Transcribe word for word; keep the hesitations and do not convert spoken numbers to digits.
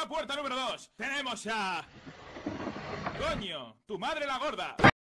la puerta número dos. Tenemos a... ¡Coño! ¡Tu madre la gorda!